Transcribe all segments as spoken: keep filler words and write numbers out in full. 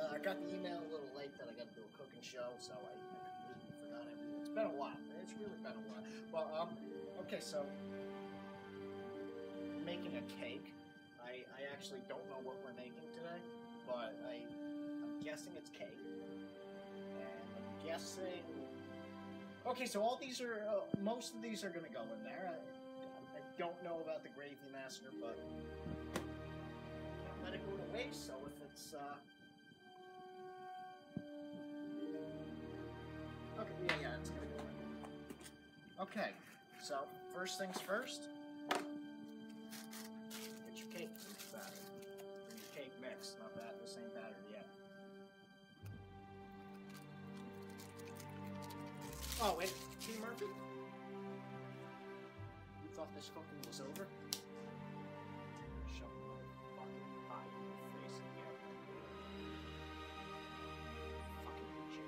uh, I got the email a little late that I got to do a cooking show, so I, I completely forgot everything. It's been a while. It's really been a while. Well, um, okay, so making a cake. I, I actually don't know what we're making today, but I, I'm guessing it's cake. And I'm guessing... Okay, so all these are, uh, most of these are going to go in there. I, I don't know about the gravy master, but can't let it go to waste, so if it's, uh... Okay, yeah, yeah, it's going to go in. Okay, so first things first. Get your cake batter. Or your cake mix, not that, this ain't battered yet. Oh, wait, T. Murphy? You thought this cooking was over? Shove a fucking pie in your face again. Fucking bitch.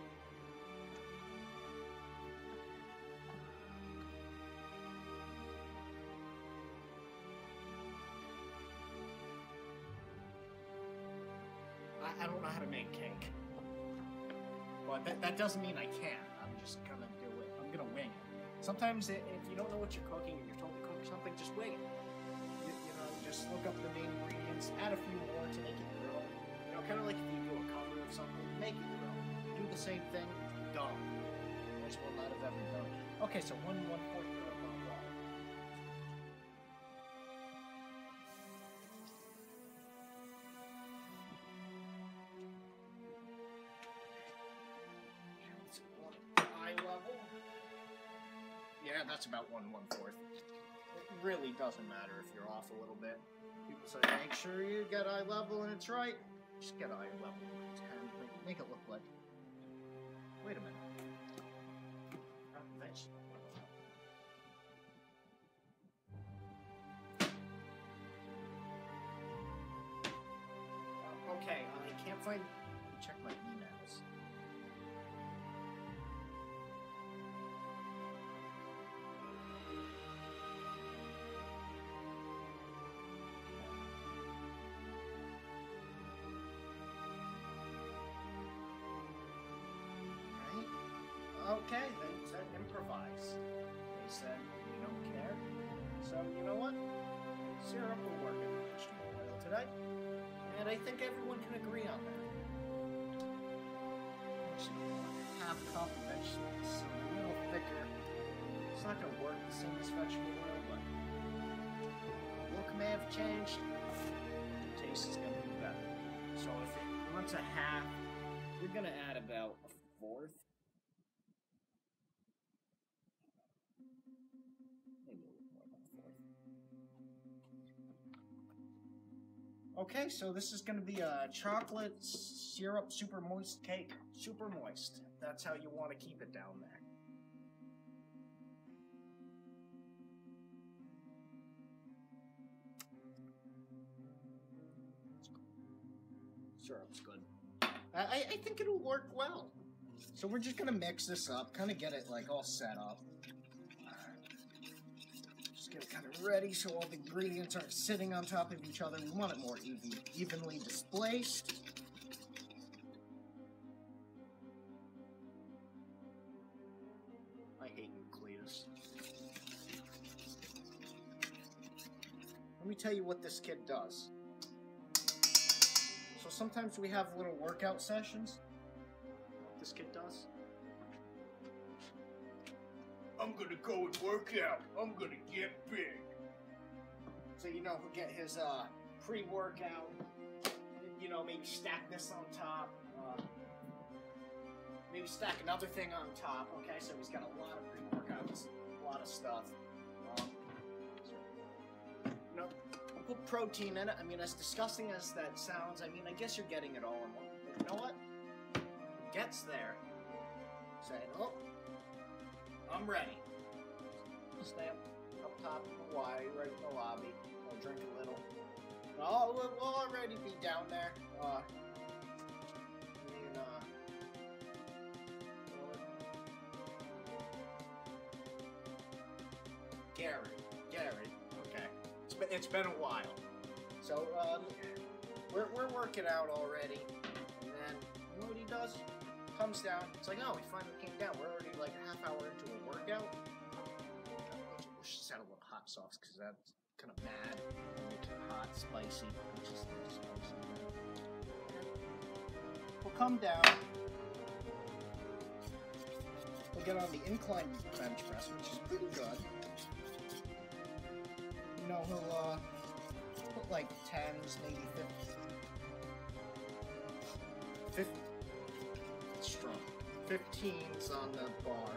I, I don't know how to make cake. But that, that doesn't mean I can't. I'm just gonna do it. I'm gonna wing it. Sometimes if you don't know what you're cooking and you're told to cook something, just wing it. You, you know, just look up the main ingredients, add a few more to make it your own. You know, kind of like if you do a cover of something, make it your own. Do the same thing, done. Most will not have ever done. Okay, so one one fourth cup of water. Eye level. Yeah, that's about one one fourth. It really doesn't matter if you're off a little bit. People say make sure you get eye level and it's right. Just get eye level and make it look like. Wait a minute. Uh, okay, I can't find. Check my emails. Okay, they said improvise. They said we don't care. So, you know what? Syrup will work in vegetable oil today. And I think everyone can agree on that. Actually, half a cup of vegetables, so a little thicker. It's not going to work the same as vegetable oil, but the look may have changed. The taste is going to be better. So if it wants a half, we're going to add about a fourth. Okay, so this is going to be a chocolate syrup super moist cake. Super moist. That's how you want to keep it down there. Syrup's good. I, I think it'll work well. So we're just going to mix this up, kind of get it like all set up. Get it kind of ready so all the ingredients aren't sitting on top of each other. We want it more even, evenly displaced. I hate Euclidus. Let me tell you what this kid does. So sometimes we have little workout sessions. What this kid does. I'm gonna go and work out. I'm gonna get big. So, you know, he'll get his uh, pre-workout. You know, maybe stack this on top. Uh, maybe stack another thing on top. Okay, so he's got a lot of pre-workouts, a lot of stuff. Um, so, you know, put protein in it. I mean, as disgusting as that sounds, I mean, I guess you're getting it all in one. But you know what? It gets there. Saying, oh. I'm ready. Stay up, up top in Hawaii, right in the lobby. I'll drink a little. Oh, we'll, we'll already be down there. Uh, and, uh, Gary. Gary. Okay. It's been, it's been a while. So, um, we're, we're working out already. And then he does? Comes down. It's like, oh, he finally came down. We're already like a half hour into a workout. Wish this had a little hot sauce because that's kind of mad. It's hot, spicy. It's just spicy. We'll come down. We'll get on the incline bench press, which is pretty good. You know, he'll uh, put like tens, maybe fifty. fifty. Strong. fifteens on the bar.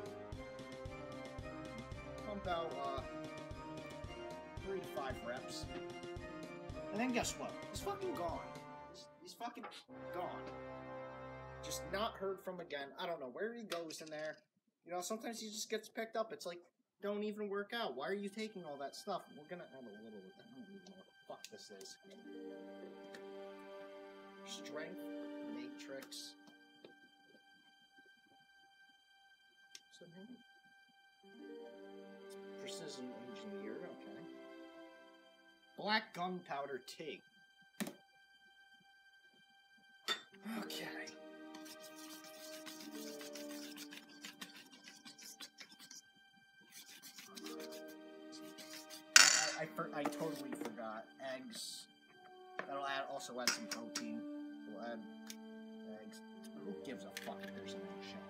Pump out uh, three to five reps. And then guess what? He's fucking gone. He's, he's fucking gone. Just not heard from again. I don't know where he goes in there. You know, sometimes he just gets picked up. It's like, don't even work out. Why are you taking all that stuff? We're gonna add a little of that. I don't even know what the fuck this is. Strength matrix. Something. Precision engineer. Okay. Black gunpowder tea. Okay. I, I, I totally forgot. Eggs. That'll add, also add some protein. We'll add eggs. Who gives a fuck if there's an egg shell?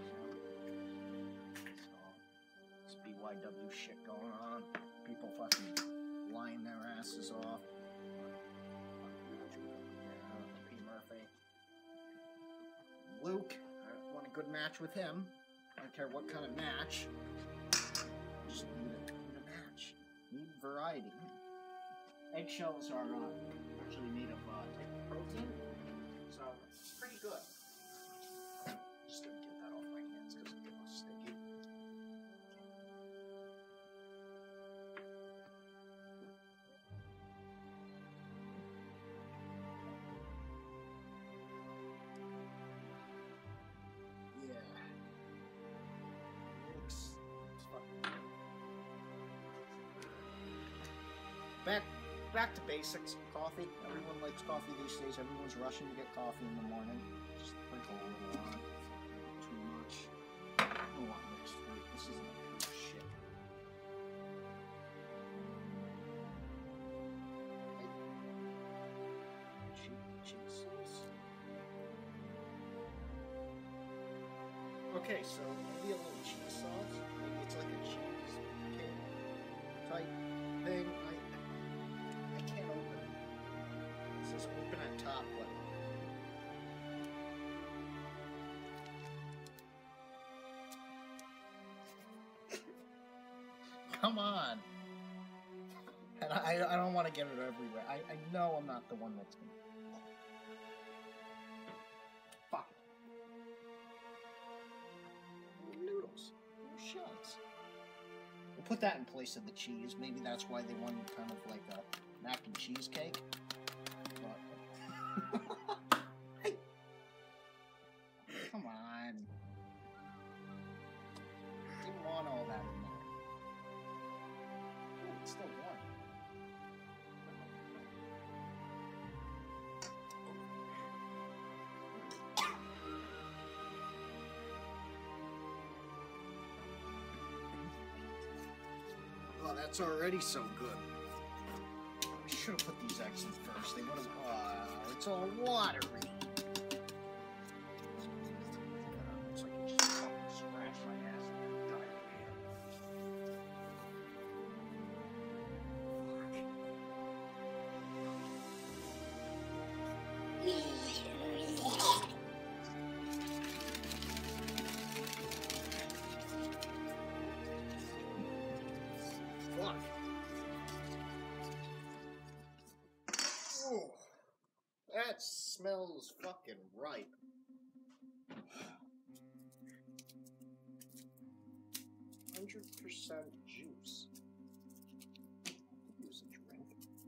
So, this B Y W shit going on. People fucking lying their asses off. P. Murphy. Luke. I want a good match with him. I don't care what kind of match. Just need a, need a match. Need variety. Eggshells are uh, actually made of uh, type of protein, so it's pretty good. Just gonna get that off my hands because it gets sticky. Yeah. Looks, looks fucking good. Back, back to basics. Coffee. Everyone likes coffee these days. Everyone's rushing to get coffee in the morning. Just sprinkle a little on. Too much. I don't want mixed fruit. This isn't a good shit. Cheese sauce. Okay, so maybe a little cheese sauce. Maybe it's like a cheese cake type thing. I I can't open it. It says open at top, but come on. And I I don't want to get it everywhere. I I know I'm not the one that's gonna. Fuck. Noodles. No shells. We'll put that in place of the cheese. Maybe that's why they wanted kind of like a mac and cheese cake. But hey. Come on. Didn't want all that in there. Ooh, it's still warm. Oh, that's already so good. I should have put these eggs in first. They would have. Oh, it's all watery. Looks like you just fucking scratched my ass and diarrhea. Fuck. Oh, that smells fucking ripe. Hundred percent juice. Use a drink.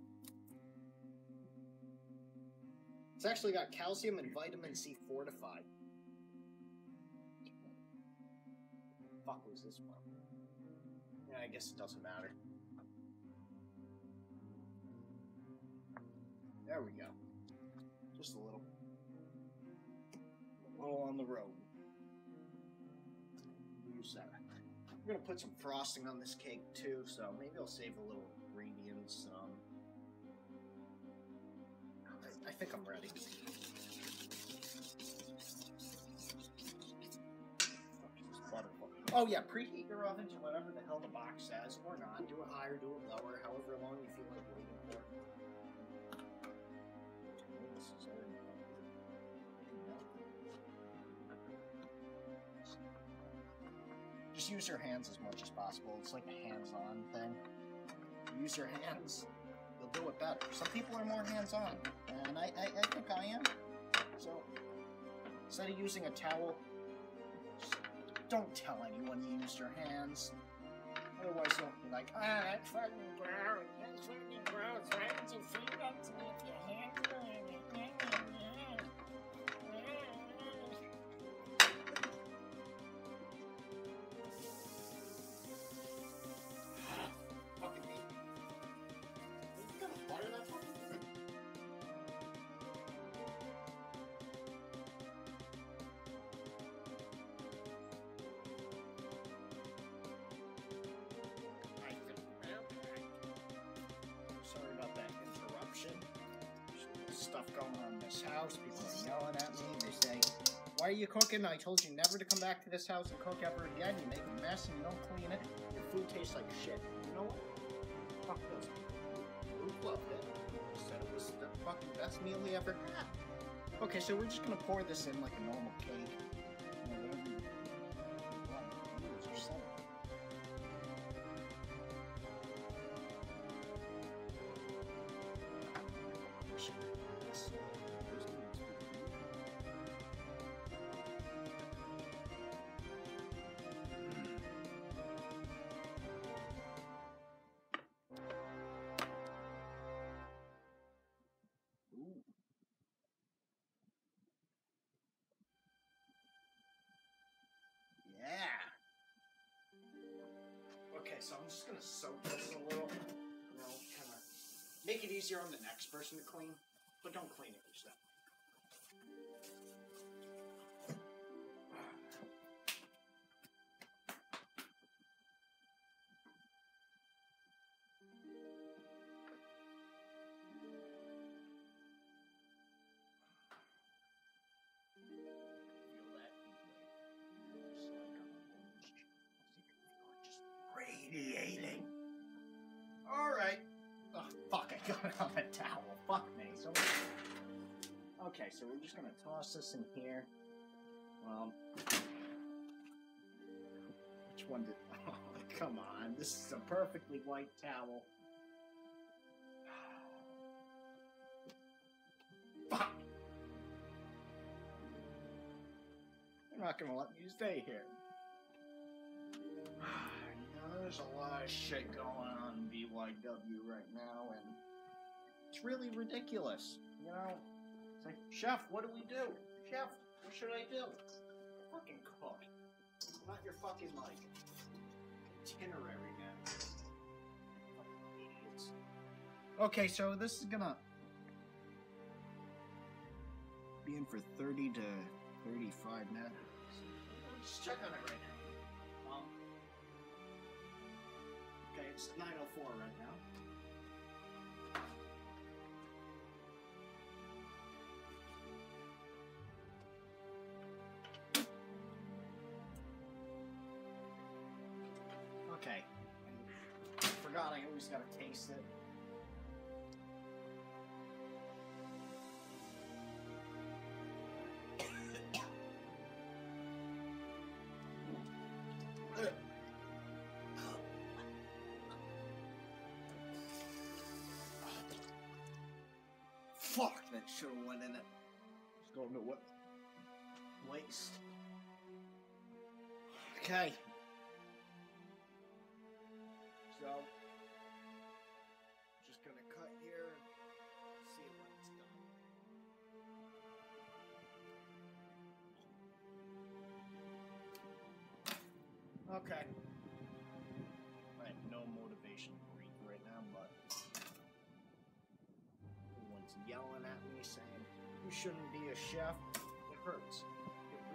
It's actually got calcium and vitamin C fortified. Fuck was this one? Yeah, I guess it doesn't matter. There we go. Just a little. little on the road. Use that. I'm gonna put some frosting on this cake too, so maybe I'll save a little ingredients. Um, I, I think I'm ready. Oh yeah, preheat your oven to whatever the hell the box says, or not. Do it higher, do it lower, however long you feel like waiting for. This is already Just use your hands as much as possible. It's like a hands-on thing. Use your hands, you'll do it better. Some people are more hands-on, and I, I, I think I am. So, instead of using a towel, just don't tell anyone you used your hands. Otherwise they'll be like, ah, that's fucking gross, that's fucking gross. Why did you feed that to me if your hands were in it? Fucking me. You gonna butter that fucking thing? Sorry about that interruption. There's stuff going on in this house. People are yelling at me. They say, why are you cooking? I told you never to come back to this house and cook ever again. You make a mess and you don't clean it. Your food tastes like shit. You know what? Fuck those people. Who loved it? Said it was the fucking best meal we ever had. Okay, so we're just gonna pour this in like a normal cake. You know, whatever you want. Yours or something. Okay, so I'm just gonna soak this a little, you know, kind of make it easier on the next person to clean, but don't clean it yourself. Radiating. Alright. Oh, fuck, I got it on a towel. Fuck me. So, okay, so we're just gonna toss this in here. Well, which one did... Oh, come on. This is a perfectly white towel. Fuck! You're not gonna let me stay here. There's a lot of shit going on in B Y W right now, and it's really ridiculous. You know, it's like, Chef, what do we do? Chef, what should I do? Fucking cook. Not your fucking, like, itinerary man. Fucking idiots. Okay, so this is gonna be in for thirty to thirty-five minutes. Just check on it right now. Okay, it's nine oh four right now. Okay. I forgot I always gotta taste it. Fuck, that should have went in it. Just don't know what. Waste. Okay. So, just gonna cut here and see when it's done. Okay. I have no motivation to read right now, but everyone's yelling at me saying, you shouldn't be a chef. It hurts. It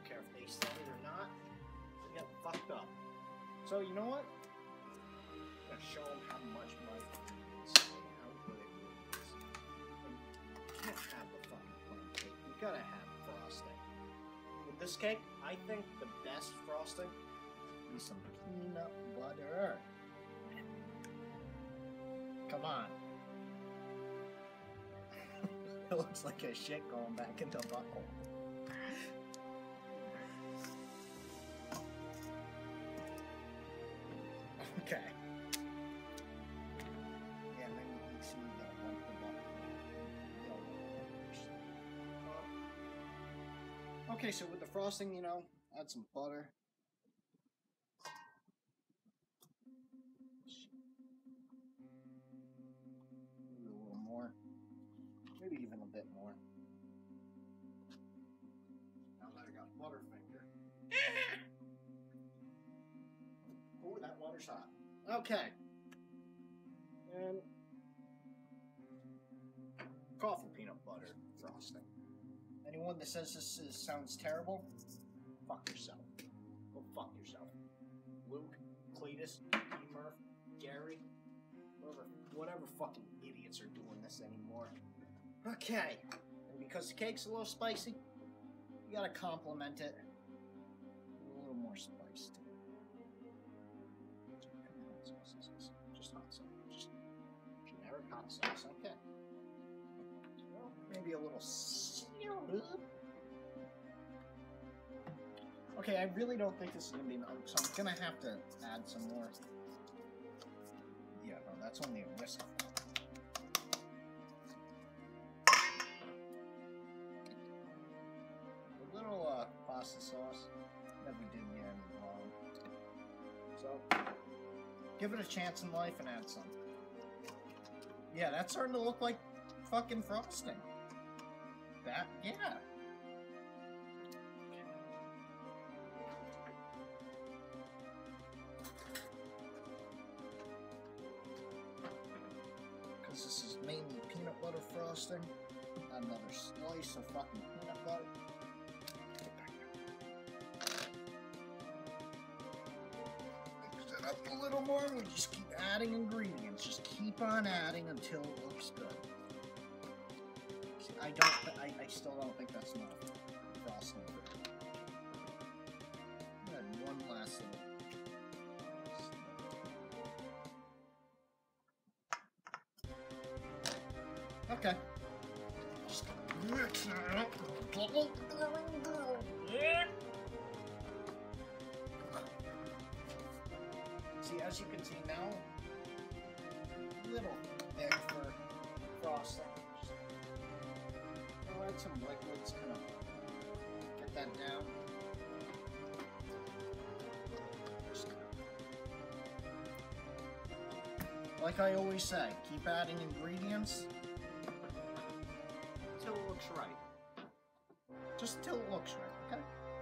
care if they said it or not. They get fucked up. So you know what? I'm gonna show them how much my is and how good it really is. And you can't have the fucking plain cake. You gotta have frosting. With this cake, I think the best frosting is some peanut butter. Come on. It looks like a shit going back into the butthole. Okay. Yeah, and then you can see that one the butthole. Okay, so with the frosting, you know, add some butter. Maybe a little more. Maybe even a bit more. Now that I got Butterfinger. Oh, that water's hot. Okay. And coffee peanut butter frosting. Anyone that says this is, sounds terrible, fuck yourself. Go fuck yourself. Luke, Cletus, Murph, Gary, whatever, whatever fucking idiots are doing this anymore. Okay. And because the cake's a little spicy, you gotta compliment it with a little more spice to it. Just hot sauce. Just generic hot sauce. Okay. Well, maybe a little syrup. Okay, I really don't think this is gonna be enough, so I'm gonna have to add some more. Yeah, no, that's only a whisk. A little uh, pasta sauce that we did get wrong. So, give it a chance in life and add some. Yeah, that's starting to look like fucking frosting. That, yeah. Because this is mainly peanut butter frosting. Add another slice of fucking peanut butter. Up a little more, we just keep adding ingredients. Just keep on adding until it looks good. See, I don't. I, I still don't think that's enough frosting. Add one last little. Okay. Just mix it up. See, as you can see now, a little thick for frosting. I'll add some liquids, kind of get that down. Just kind of, like I always say, keep adding ingredients until it looks right. Just until it looks right, okay?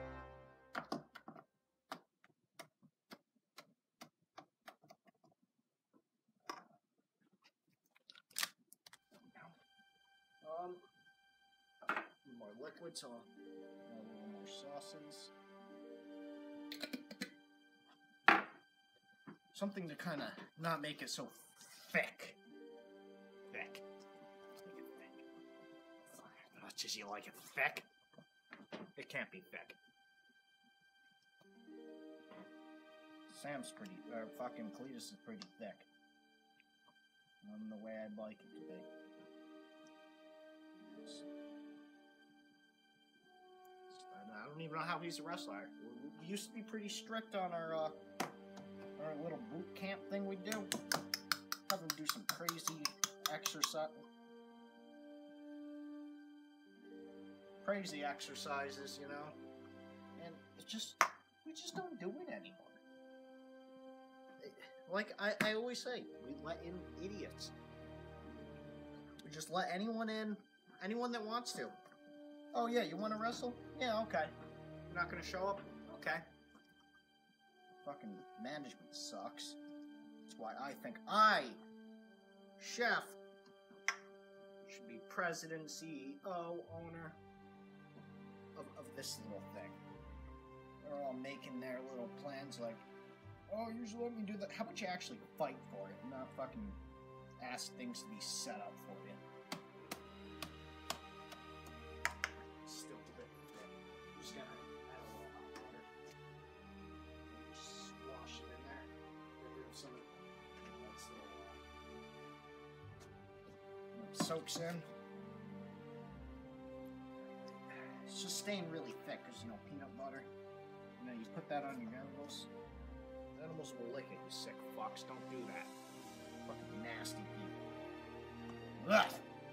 Um, more liquid, so a little more sauces. Something to kind of not make it so thick. Thick. Make it thick. Not just you like it thick. It can't be thick. Sam's pretty, or uh, fucking Cletus is pretty thick. Um, the way I'd like it to be. I don't even know how he's a wrestler. We used to be pretty strict on our uh, our little boot camp thing we do. Have him do some crazy exercise, crazy exercises, you know. And it just we just don't do it anymore. Like I, I always say, we let in idiots. We just let anyone in, anyone that wants to. Oh yeah, you want to wrestle? Yeah, okay. You're not gonna show up? Okay. Fucking management sucks. That's why I think I, Chef, should be president, C E O, owner of, of this little thing. they're all making their little plans like, oh, you just let me do that. How about you actually fight for it, not fucking ask things to be set up for you? Still a bit thick. I'm just gonna add a little hot water. Just wash it in there. Get rid of some of that still uh, soaks in. It's just staying really thick because, you know, peanut butter. You know, you put that on your animals. The animals will lick it, you sick fucks. Don't do that. Fucking nasty people. Ugh.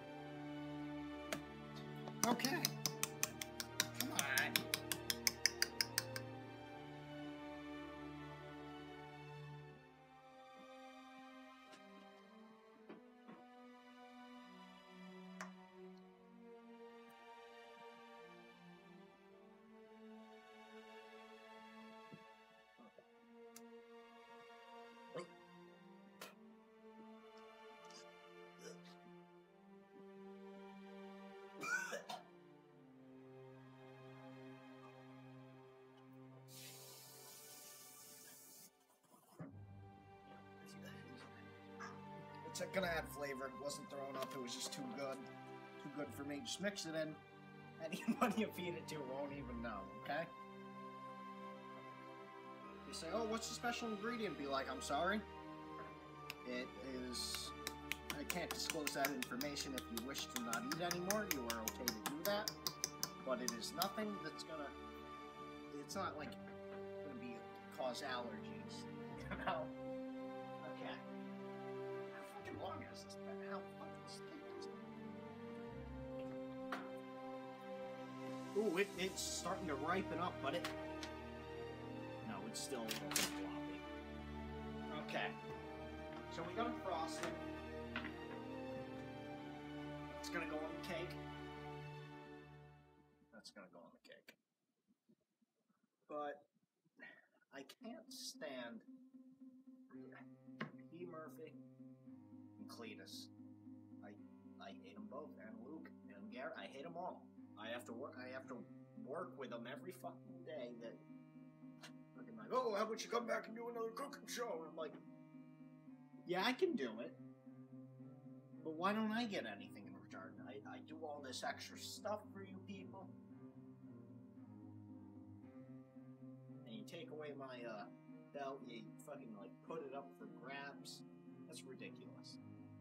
Okay. Come on. It's gonna add flavor. It wasn't thrown up. It was just too good. Too good for me. Just mix it in. Anyone you feed it to won't even know, okay? You say, oh, what's the special ingredient? Be like, I'm sorry. It is... I can't disclose that information. If you wish to not eat anymore, you are okay to do that. But it is nothing that's gonna... It's not like gonna be cause allergies. You know? Okay. How fucking long is this? How fucking thick is it? Ooh, it, it's starting to ripen up, but it... No, it's still a little bit floppy. Okay. So we got a frosting. It's gonna go on the cake. That's gonna go on the cake. But I can't stand P. Murphy and Cletus. I I hate them both, and Luke and Garrett. I hate them all. I have to work. I have to work with them every fucking day. That fucking like, oh, how about you come back and do another cooking show? And I'm like, yeah, I can do it. But why don't I get anything in return? I, I do all this extra stuff for you people. And you take away my uh, belt, you fucking like put it up for grabs. That's ridiculous.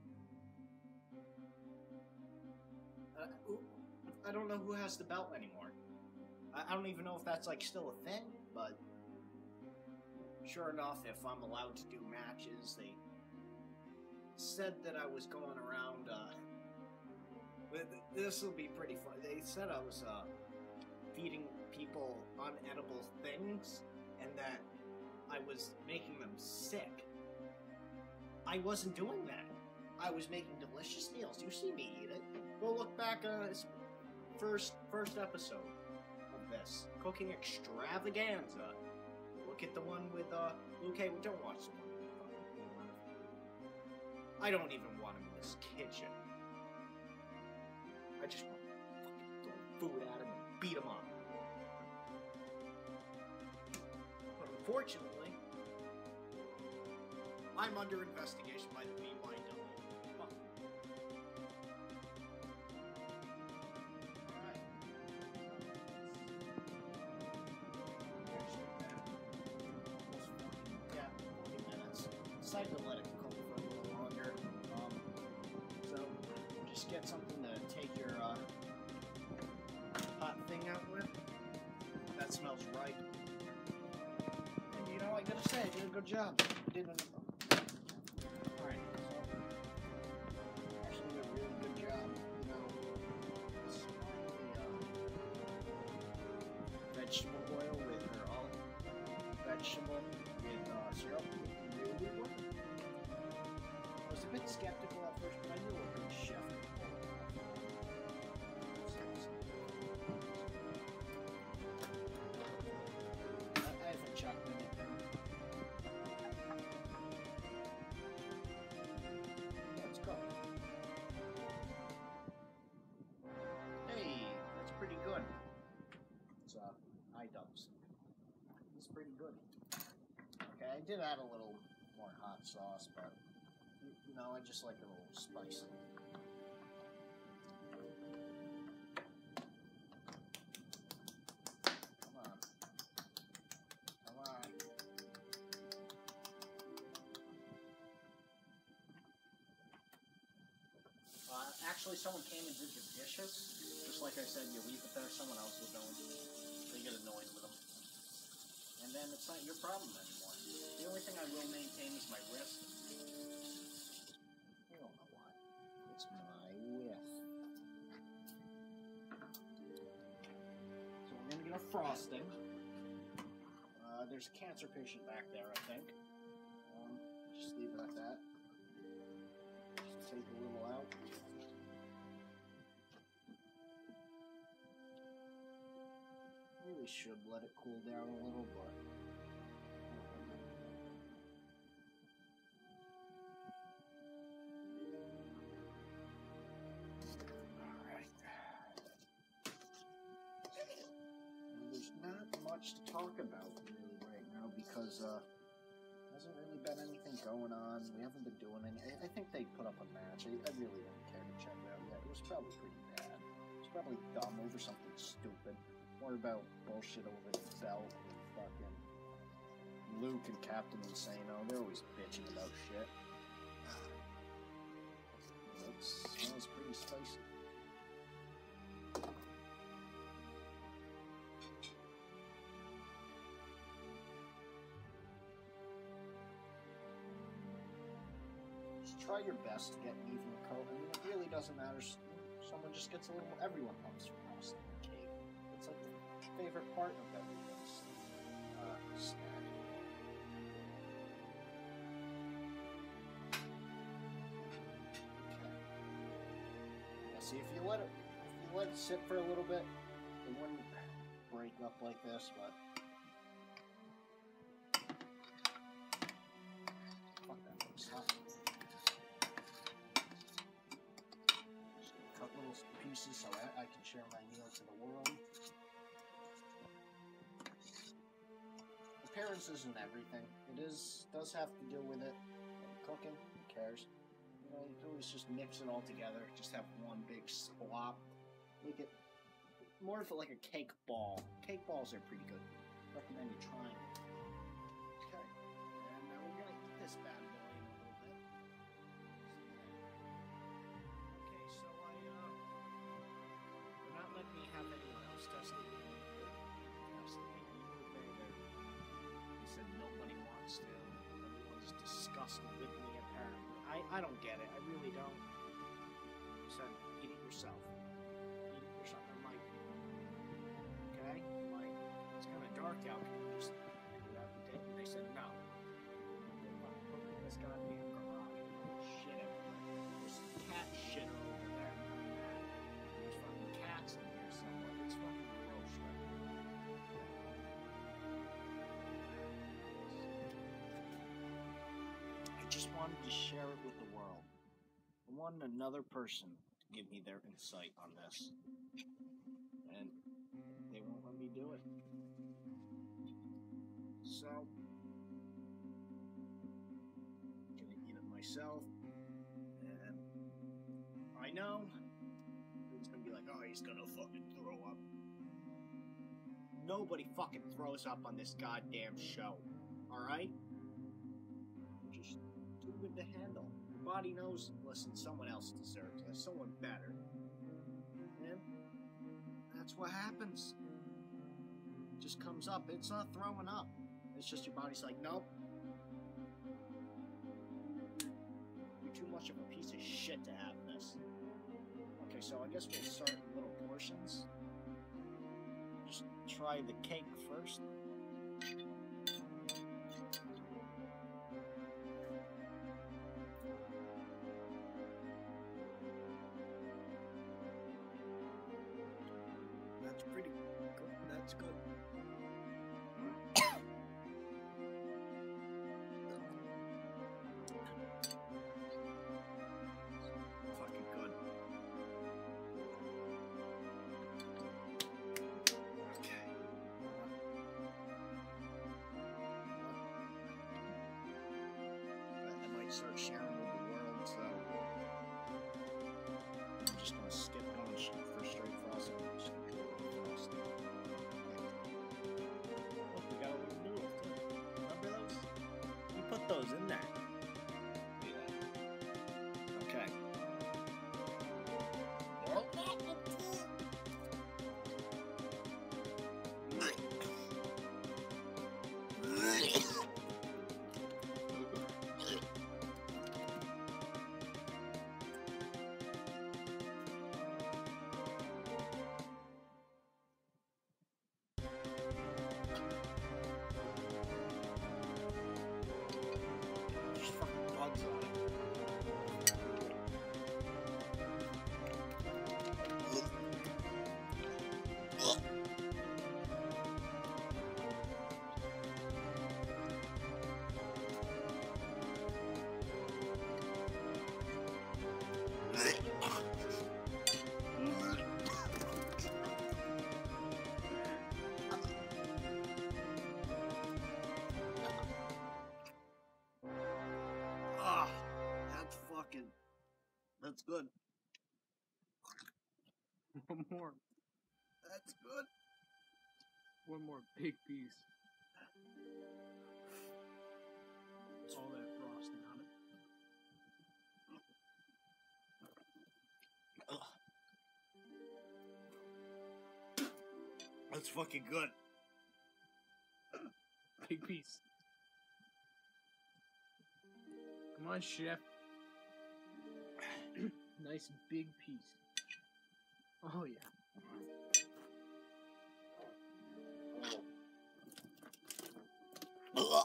Uh, I don't know who has the belt anymore. I, I don't even know if that's like still a thing, but sure enough, if I'm allowed to do matches, they said that I was going around, uh, this will be pretty fun. They said I was, uh, feeding people unedible things, and that I was making them sick. I wasn't doing that. I was making delicious meals. You see me eat it. Go look back on this first, first episode of this. Cooking extravaganza. Look at the one with, uh, Luke Hay. Don't watch the one. I don't even want him in this kitchen. I just want to fucking throw food at him and beat him up. But unfortunately, I'm under investigation by the B Y W. Fuck. Alright. Yeah, forty minutes. Decided to let it cook for a little longer. Um, so, just get something to take your uh, hot thing out with. That smells right. And you know, I gotta say, I did a good job. I did an Alright, so actually did a really good job. You know, it's the uh, vegetable oil with or all vegetable with uh, syrup. Really good one. I was a bit skeptical at first, but I knew a good chef. I, I haven't chopped anything. Let's go. Hey, that's pretty good. It's uh, iDubbbz. pretty good. Okay, I did add a little more hot sauce, but you know, I just like it a little spicy. Come on. Come on. Uh, actually, someone came and did your dishes. Just like I said, you leave it there, someone else will go and they get annoyed with them. And then it's not your problem anymore. The only thing I will maintain is my wrist. I don't know why. It's my wrist. So we're gonna get a frosting. Uh, there's a cancer patient back there, I think. Um, just leave it at that. Just take a little out. Really should let it cool down a little, but alright. There's not much to talk about really right now because uh hasn't really been anything going on. We haven't been doing any. I, I think they put up a match. I, I really didn't care to check it out yet. It was probably pretty bad. It was probably dumb over something stupid. More about bullshit over the belt and fucking Luke and Captain Insano. They're always bitching about shit. That smells pretty spicy. Just try your best to get an even coat. I mean, it really doesn't matter. Someone just gets a little. Everyone loves frosting cake. It's like the favorite part of everyone's uh, snack. Okay. Yeah, see, if you let it, if you let it sit for a little bit, it wouldn't break up like this. But fuck, that looks hot. Just cut little pieces so I, I can share my meal to the world. Appearance isn't everything. It is does have to do with it. Cooking, who cares? You know, you can always just mix it all together. Just have one big splop. Make it more of like a cake ball. Cake balls are pretty good. Recommend you trying it. Okay, and now we're gonna eat this bad boy in a little bit. Okay, so I uh, they're not letting me have anyone else test it. Test it. He said nobody wants to. Everyone's disgusted with me, apparently. I, I don't get it. I really don't. He said, eat it yourself. Eat it yourself. I'm like, okay? I'm like, it's kind of dark out. Can you just do that and take it? They said, no. They're fucking cooking this goddamn garage. Shit everywhere. There's cat shit over there. There's fucking cats in here somewhere. It's fucking gross right now. I just wanted to share it with the world. I wanted another person to give me their insight on this. And they won't let me do it. So, I'm gonna eat it myself. And I know it's gonna be like, oh, he's gonna fucking throw up. Nobody fucking throws up on this goddamn show. Alright? Just too good to handle. Your body knows, listen, someone else deserves this. Someone better. And that's what happens. It just comes up. It's not throwing up. It's just your body's like, nope. You're too much of a piece of shit to have this. Okay, so I guess we'll start in little portions. Just try the cake first. That's pretty good. That's good. Fucking good. Okay. start sharing with the world, so I'm just gonna skip going for straight frosting. I'm just gonna go with frosting. Look, we got a little noodle too. Remember those? You put those in there. Yeah. Okay. There's fucking bugs on it. Ah, that's fucking. That's good. One more. That's good. One more big piece. All that frosting on it. Ugh. That's fucking good. Big piece. Come on, chef. Nice big piece. Oh yeah. Ugh.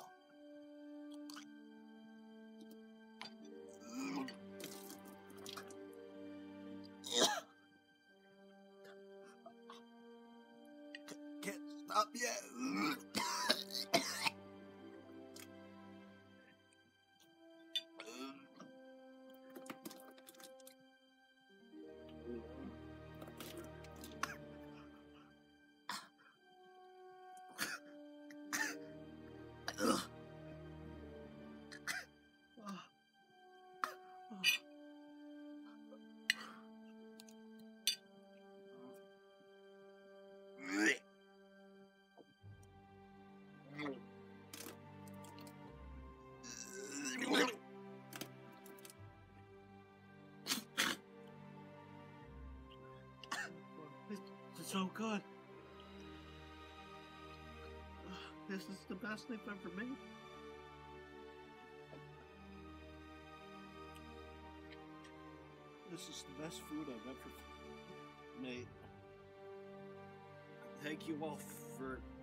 Can't stop yet. Ugh. It's so good. This is the best they've ever made. This is the best food I've ever made. Thank you all for